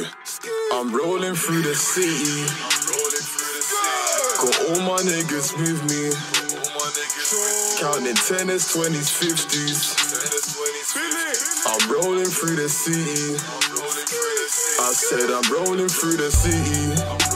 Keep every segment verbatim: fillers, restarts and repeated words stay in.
I'm rolling through the city. Got all my niggas with me. Counting tennis, twenties, fifties. I'm rolling through the city. I said I'm rolling through the city.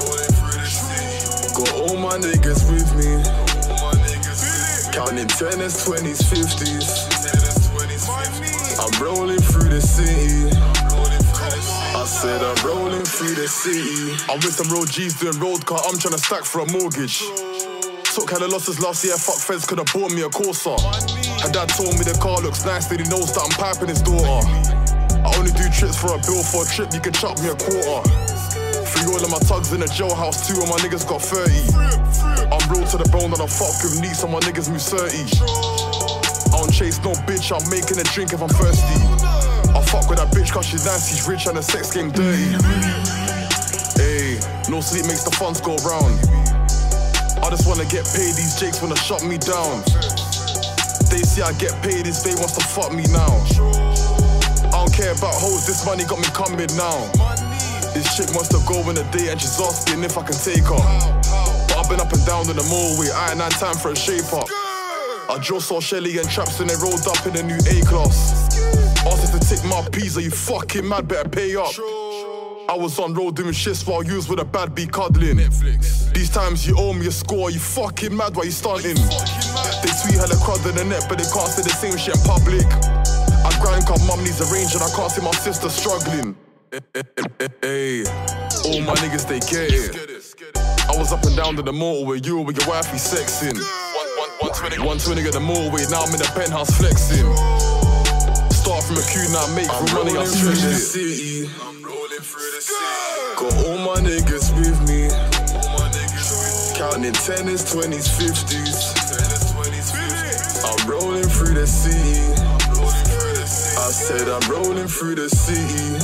Got all my niggas with me. Counting tennis, twenties, fifties. I'm rolling through the city. I said I'm rolling through the city. I'm with some road G's doing road car. I'm trying to stack for a mortgage. Took hella losses last year. Fuck feds could have bought me a Corsa. And dad told me the car looks nice, then he knows that I'm piping his daughter. I only do trips for a bill. For a trip you can chuck me a quarter. Free all of my tugs in the jailhouse. Two of my niggas got thirty. I'm real to the bone that I fuck with neats. And my niggas move thirty. I don't chase no bitch. I'm making a drink if I'm thirsty. I fuck with that bitch cause she's nice, she's rich and the sex game dirty. Ayy, no sleep makes the funds go round. I just wanna get paid, these jakes wanna shut me down. They see I get paid, this babe wants to fuck me now. I don't care about hoes, this money got me coming now. This chick wants to go in a day and she's asking if I can take her. But I've been up and down in the motorway, I ain't had time for a shape up. I just saw Shelly and Traps and they rolled up in a new A-class. Asked us to take my P's, are you fucking mad? Better pay up. I was on road doing shits while you was with a bad B cuddling. Netflix. These times you owe me a score, are you fucking mad? Why you stunting? They tweet hella crud in the net, but they can't say the same shit in public. I grind cause mum needs a range and I can't see my sister struggling. Hey, all my niggas, they get it. I was up and down to the motorway, you were with your wifey sexing. one twenty at the motorway, now I'm in the penthouse flexing. Start from a queue, now make for money, I'm through the city. I'm rolling through the city. Got all my niggas with me. Counting tennis, twenties, fifties. I'm rolling through the city. I said I'm rolling through the city.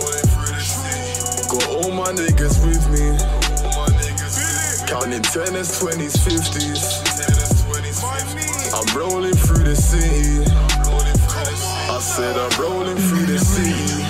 Got all my niggas with me. Counting tennis, twenties, fifties. I'm rolling through the city. I said I'm rolling through the city.